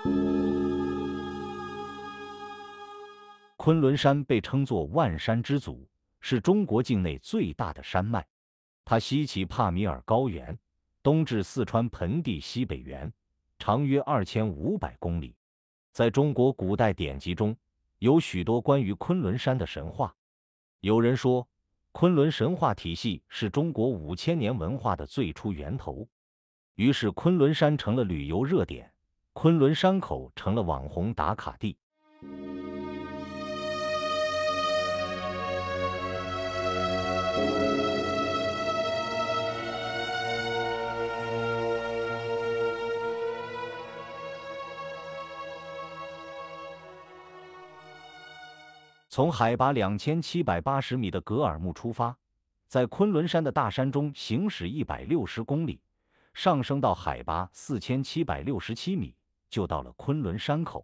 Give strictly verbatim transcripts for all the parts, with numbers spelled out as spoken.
昆仑山被称作万山之祖，是中国境内最大的山脉。它西起帕米尔高原，东至四川盆地西北缘，长约二千五百公里。在中国古代典籍中，有许多关于昆仑山的神话。有人说，昆仑神话体系是中国五千年文化的最初源头。于是，昆仑山成了旅游热点，昆仑山口成了网红打卡地。从海拔两千七百八十米的格尔木出发，在昆仑山的大山中行驶一百六十公里，上升到海拔四千七百六十七米，就到了昆仑山口。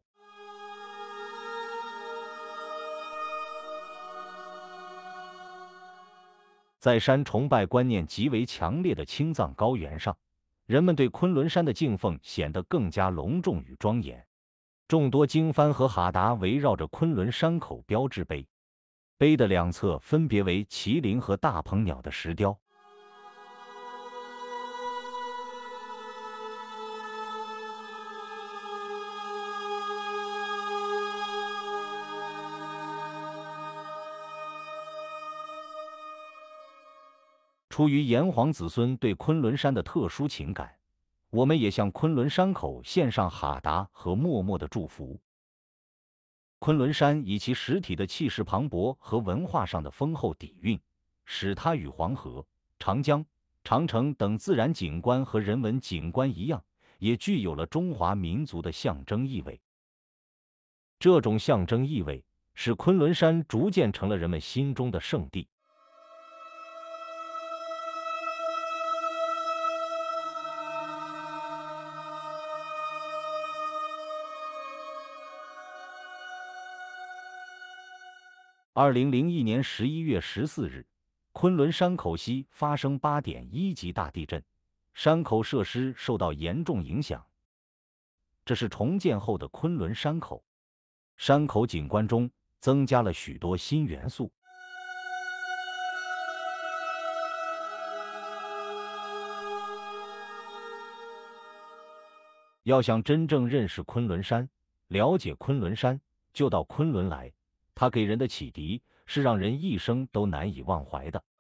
在山崇拜观念极为强烈的青藏高原上，人们对昆仑山的敬奉显得更加隆重与庄严。众多经幡和哈达围绕着昆仑山口标志碑，碑的两侧分别为麒麟和大鹏鸟的石雕。出于炎黄子孙对昆仑山的特殊情感，我们也向昆仑山口献上哈达和默默的祝福。昆仑山以其实体的气势磅礴和文化上的丰厚底蕴，使它与黄河、长江、长城等自然景观和人文景观一样，也具有了中华民族的象征意味。这种象征意味使昆仑山逐渐成了人们心中的圣地。二零零一年十一月十四日，昆仑山口西发生八点一级大地震，山口设施受到严重影响。这是重建后的昆仑山口，山口景观中增加了许多新元素。要想真正认识昆仑山，了解昆仑山，就到昆仑来。它给人的启迪是让人一生都难以忘怀的。